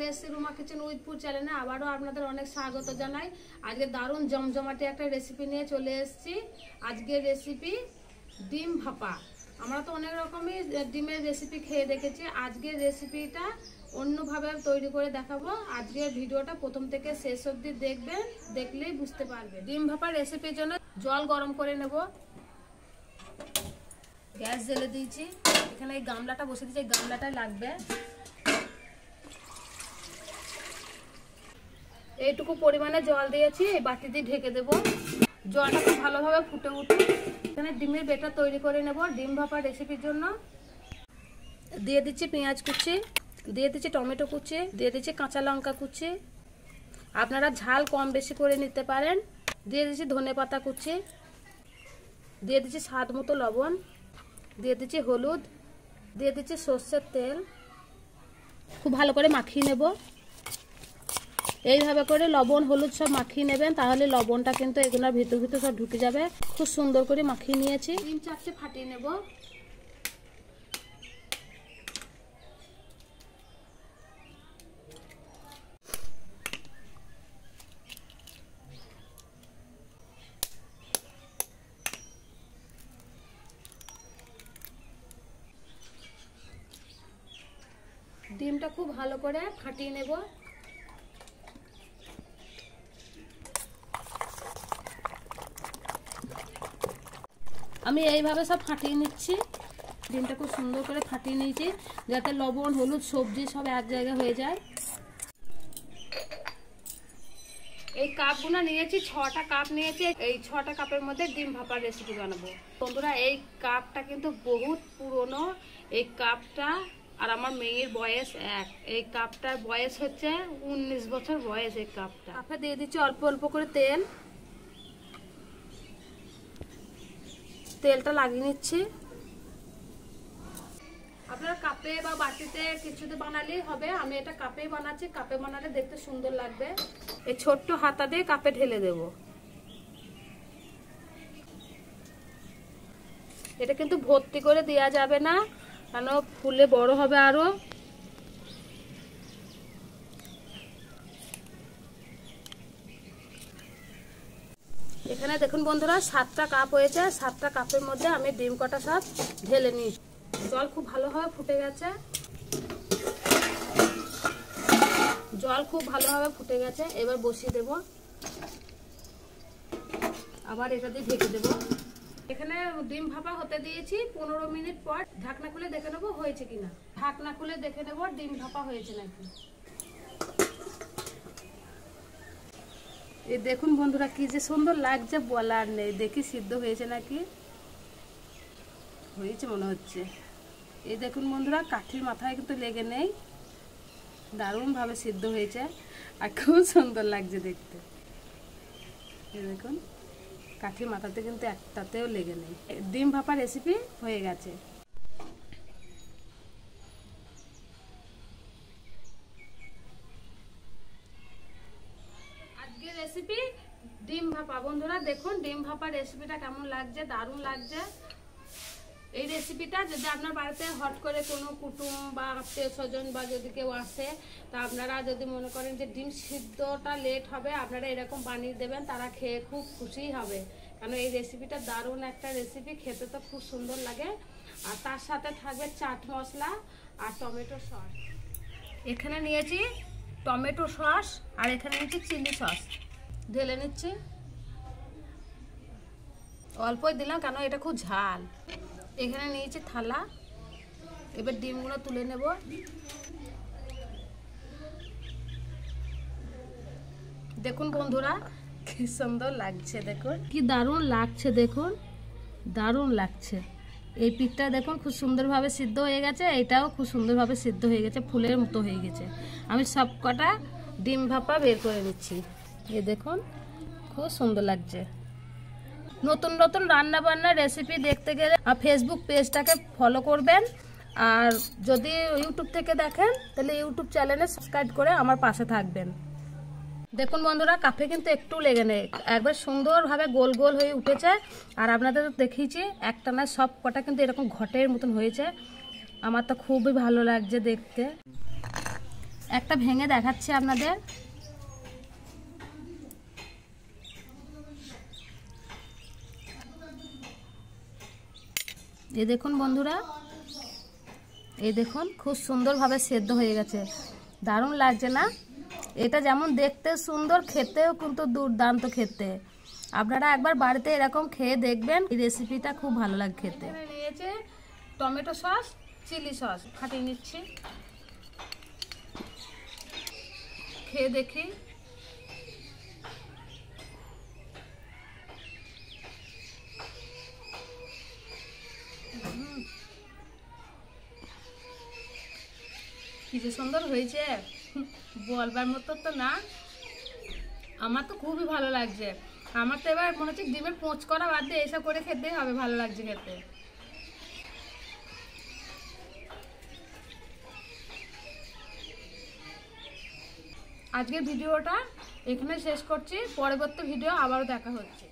এসেছি Ruma kitchen with food চ্যানেলে আবারও আপনাদের অনেক স্বাগত জানাই। আজকে দারুণ জমজমাটে একটা রেসিপি নিয়ে চলে এসেছি। আজকের রেসিপি ডিম ভাপা। আমরা তো অনেক রকমই ডিমের রেসিপি খেয়ে দেখেছি, আজকের রেসিপিটা অন্যভাবে তৈরি করে দেখাবো। আজকের ভিডিওটা প্রথম থেকে শেষ অবধি দেখবেন, দেখলেই বুঝতে পারবে। ডিম ভাপা রেসিপির জন্য জল গরম করে নেব। গ্যাস জ্বেলে দিয়েছি, এখানে এই গামলাটা বসে দিয়েছি, এই গামলাটাই লাগবে। এইটুকু পরিমাণে জল দিয়েছি, এই বাটি দিয়ে ঢেকে দেবো। জলটা খুব ভালোভাবে ফুটে উঠুক। এখানে ডিমের বেটার তৈরি করে নেব ডিম ভাপা রেসিপির জন্য। দিয়ে দিচ্ছি পেঁয়াজ কুচি, দিয়ে দিচ্ছি টমেটো কুচি, দিয়ে দিচ্ছি কাঁচা লঙ্কা কুচি, আপনারা ঝাল কম বেশি করে নিতে পারেন। দিয়ে দিচ্ছি ধনেপাতা কুচি, দিয়ে দিচ্ছি স্বাদ মতো লবণ, দিয়ে দিচ্ছি হলুদ, দিয়ে দিচ্ছি সর্ষের তেল। খুব ভালো করে মাখিয়ে নেব। এইভাবে করে লবণ হলুদ সব মাখিয়ে নেবেন, তাহলে লবণটা কিন্তু এগুলোর ভিতর ভিতর সব ঢুকে যাবে। খুব সুন্দর করে মাখিয়ে নিয়েছি। 3-4টে ফাটিয়ে নেব। ডিমটা খুব ভালো করে ফাটিয়ে নেব। আমি এইভাবে সব ফাটিয়ে নিচ্ছি। ডিমটা খুব সুন্দর করে ফাটিয়ে নিয়েছি, যাতে লবণ হলুদ সবজি সব এক জায়গায় হয়ে যায়। এই কাপগুলো নিয়েছি, 6টা কাপ নিয়েছি। এই 6টা কাপের মধ্যে ডিম ভাপার রেসিপি বানাবো। বন্ধুরা, এই কাপটা কিন্তু বহুত পুরনো। এই কাপটা আর আমার মেয়ের বয়স এক। এই কাপটার বয়স হচ্ছে 19 বছর বয়স। এই কাপটা কাপে দিয়ে দিচ্ছি অল্প অল্প করে তেল। তেলটা লাগিয়ে নিচ্ছি। আপনার কাপে বা বাটিতে কিছুতে বানালেই হবে, আমি এটা কাপেই বানাচ্ছি। কাপে বানালে দেখতে সুন্দর লাগবে। এই ছোট্ট হাতা দিয়ে কাপে ঢেলে দেব। এটা কিন্তু ভর্তি করে দেওয়া যাবে না, কেন ফুলে বড় হবে আরো। এখানে দেখুন বন্ধুরা, 7টা কাপ হয়েছে। 7টা কাপের মধ্যে আমি ডিম কটা সব ঢেলে নিই। জল খুব ভালোভাবে ফুটে গেছে। জল খুব ভালোভাবে ফুটে গেছে। এবার বসিয়ে দেব। আবার এটা দিয়ে ঢেকে দেব। এখানে ডিম ভাপা হতে দিয়েছি 15 মিনিট পর ঢাকনা খুলে দেখে নেবো হয়েছে কিনা। ঢাকনা খুলে দেখে নেবো ডিম ভাপা হয়েছে নাকি। এই দেখুন বন্ধুরা, কি যে সুন্দর লাগছে বলার নেই। দেখি সিদ্ধ হয়েছে নাকি। হয়েছে মনে হচ্ছে। এই দেখুন বন্ধুরা, কাঠির মাথায় কিন্তু লেগে নেই, দারুণভাবে সিদ্ধ হয়েছে আর খুব সুন্দর লাগছে দেখতে। এই দেখুন, কাঠির মাথাতে কিন্তু একটাতেও লেগে নেই। ডিম ভাপা রেসিপি হয়ে গেছে। আজকের রেসিপি ডিম ভাপা। বন্ধুরা দেখুন ডিম ভাপা রেসিপিটা কেমন লাগছে, দারুণ লাগছে। এই রেসিপিটা যদি আপনার বাড়িতে হট করে কোনো কুটুম বা আত্মীয় স্বজন বা যদি কেউ আসে, তা আপনারা যদি মনে করেন যে ডিম সিদ্ধটা লেট হবে, আপনারা এরকম বানিয়ে দেবেন, তারা খেয়ে খুব খুশি হবে। কারণ এই রেসিপিটা দারুণ একটা রেসিপি, খেতে তো খুব সুন্দর লাগে। আর তার সাথে থাকবে চাট মশলা আর টমেটো সস। এখানে নিয়েছি টমেটো সস আর এখানে নিয়েছি চিলি সস। ঢেলে নিচ্ছি। অল্পই দিলাম, কেন এটা খুব ঝাল। এখানে নিয়েছি থালা। এবার ডিমগুলো তুলে নেব। দেখুন বন্ধুরা, কি সুন্দর লাগছে। দেখুন কি দারুণ লাগছে, দেখুন দারুণ লাগছে। এই পিঠটা দেখুন খুব সুন্দরভাবে সিদ্ধ হয়ে গেছে। এটাও খুব সুন্দরভাবে সিদ্ধ হয়ে গেছে, ফুলের মতো হয়ে গেছে। আমি সব কটা ডিম ভাপা বের করে নিচ্ছি। এই দেখুন খুব সুন্দর লাগছে। নতুন নতুন রান্না বান্নার রেসিপি দেখতে গেলে ফেসবুক পেজটাকে ফলো করবেন। আর যদি ইউটিউব থেকে দেখেন, তাহলে ইউটিউব চ্যানেলে সাবস্ক্রাইব করে আমার পাশে থাকবেন। দেখুন বন্ধুরা, কাপে কিন্তু একটু লেগে নেই, একবার সুন্দরভাবে গোল গোল হয়ে উঠেছে। আর আপনাদের দেখিয়েছি একটা না সব কটা কিন্তু এরকম ঘটের মতন হয়েছে। আমার তো খুবই ভালো লাগছে দেখতে। একটা ভেঙে দেখাচ্ছি আপনাদের। এই দেখুন বন্ধুরা, এই দেখুন খুব সুন্দরভাবে সেদ্ধ হয়ে গেছে, দারুণ লাগছে না? এটা যেমন দেখতে সুন্দর, খেতেও কিন্তু দুর্দান্ত খেতে। আপনারা একবার বাড়িতে এরকম খেয়ে দেখবেন, এই রেসিপিটা খুব ভালো লাগে খেতে। নিয়েছে টমেটো সস, চিলি সস ফাটিয়ে নিচ্ছি, খেয়ে দেখি। কি যে সুন্দর হয়েছে, বলবার মতো তো না। আমার তো খুবই ভালো লাগছে। আমার তো এবার মনে হচ্ছে ডিমের পোঁচ করা বাদ দিয়ে এসব করে খেতে হবে, ভালো লাগছে খেতে। আজকের ভিডিওটা এখানে শেষ করছি, পরবর্তী ভিডিও আবারও দেখা হচ্ছে।